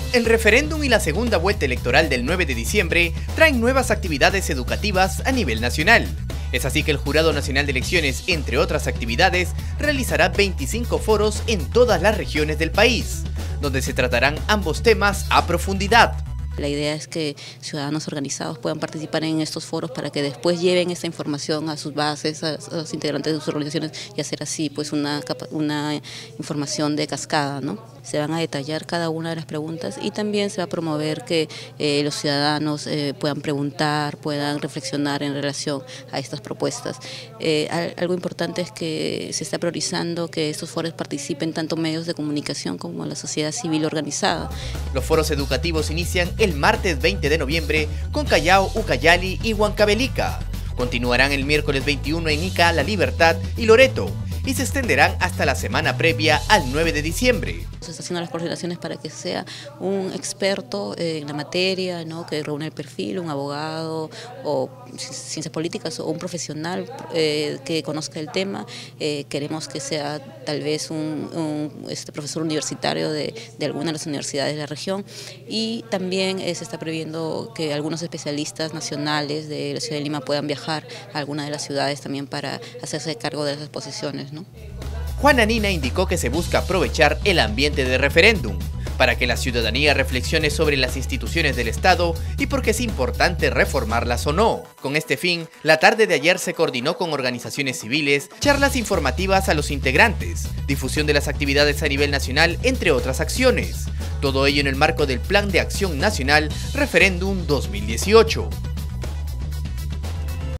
El referéndum y la segunda vuelta electoral del 9 de diciembre traen nuevas actividades educativas a nivel nacional. Es así que el Jurado Nacional de Elecciones, entre otras actividades, realizará 25 foros en todas las regiones del país, donde se tratarán ambos temas a profundidad. La idea es que ciudadanos organizados puedan participar en estos foros para que después lleven esta información a sus bases, a los integrantes de sus organizaciones y hacer así pues una información de cascada, ¿no? Se van a detallar cada una de las preguntas y también se va a promover que los ciudadanos puedan preguntar, puedan reflexionar en relación a estas propuestas. Algo importante es que se está priorizando que estos foros participen tanto medios de comunicación como la sociedad civil organizada. Los foros educativos inician el martes 20 de noviembre con Callao, Ucayali y Huancavelica. Continuarán el miércoles 21 en Ica, La Libertad y Loreto y se extenderán hasta la semana previa al 9 de diciembre. Se está haciendo las coordinaciones para que sea un experto en la materia, ¿no? Que reúne el perfil, un abogado o ciencias políticas o un profesional que conozca el tema. Queremos que sea tal vez un profesor universitario de alguna de las universidades de la región y también se está previendo que algunos especialistas nacionales de la ciudad de Lima puedan viajar a alguna de las ciudades también para hacerse cargo de las exposiciones, ¿no? Juana Nina indicó que se busca aprovechar el ambiente de referéndum para que la ciudadanía reflexione sobre las instituciones del Estado y por qué es importante reformarlas o no. Con este fin, la tarde de ayer se coordinó con organizaciones civiles, charlas informativas a los integrantes, difusión de las actividades a nivel nacional, entre otras acciones. Todo ello en el marco del Plan de Acción Nacional Referéndum 2018.